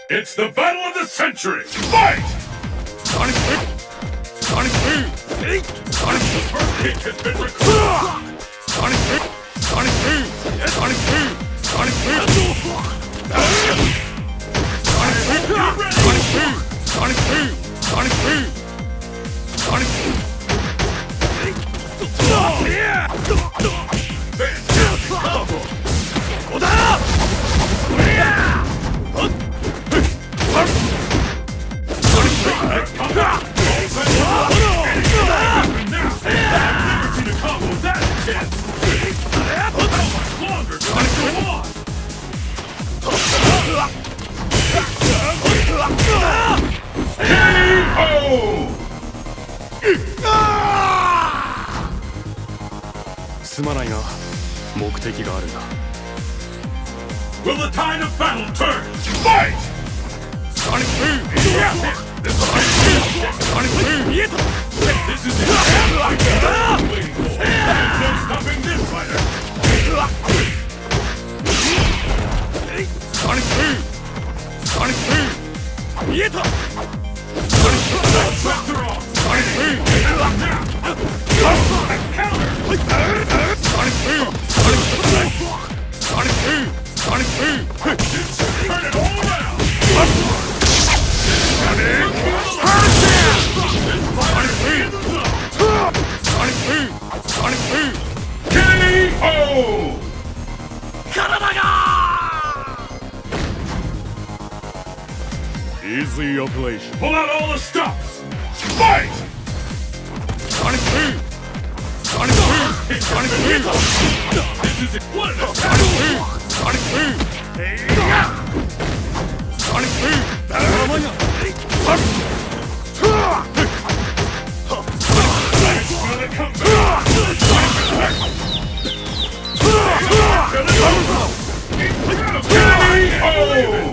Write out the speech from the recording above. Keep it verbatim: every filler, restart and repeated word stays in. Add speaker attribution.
Speaker 1: It's the battle of the century! Fight!
Speaker 2: Sonic Boom! Sonic Boom! Sonic Boom!
Speaker 1: First kick has been recorded!
Speaker 2: Sonic Boom! Sonic Boom! Sonic Boom! Sonic Boom! Sonic Boom! Sonic Boom! Sonic Boom! Sonic Boom! Sonic Boom!
Speaker 1: Fantastic combo! Will the tide of battle turn? Fight!
Speaker 2: Sonic Boom!
Speaker 1: Sonic Boom! This is it! There's no stopping this fighter!
Speaker 2: Sonic Boom! Sonic Boom!
Speaker 1: Sonic Boom! Sonic Boom! Counter!
Speaker 2: Sonic Boom! Sonic Boom! Sonic Boom! Sonic Boom!
Speaker 1: Turn it all around!
Speaker 2: Sonic! Sonic Boom! Sonic Boom! Sonic Boom!
Speaker 1: K O!
Speaker 2: Easy operation.
Speaker 1: Pull out all the stops! Fight!
Speaker 2: Sonic Boom! Sonic Boom! Sonic Boom!
Speaker 1: This is it! What an attack!
Speaker 2: Sonic Boom! Sonic Boom! Sonic Boom!
Speaker 1: Gonna come back! K O!